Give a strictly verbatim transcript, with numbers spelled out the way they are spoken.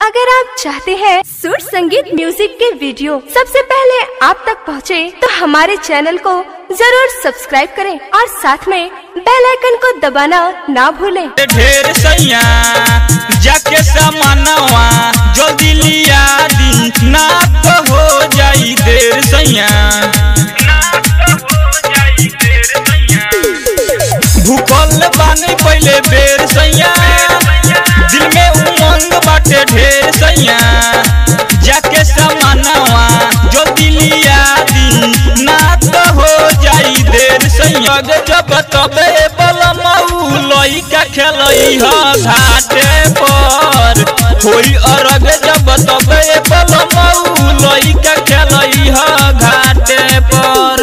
अगर आप चाहते हैं सुर संगीत म्यूजिक के वीडियो सबसे पहले आप तक पहुंचे, तो हमारे चैनल को जरूर सब्सक्राइब करें और साथ में बेल आइकन को दबाना ना भूलें। ढेर सैया जाके समानवा जल्दी लिया दी, ना तो हो जाई देर सैया। भूखल बानी पहले बेर सैया, दिल में उमंग बाटे ढेर सैया। जाके समानवा जल्दी लिया दी, ना तो हो जाई देर सैया। जब तबे बलमऊ लइका खेलई ह घाटे पर, होई अरग जब तबे बलमऊ लइका खेलई ह घाटे पर।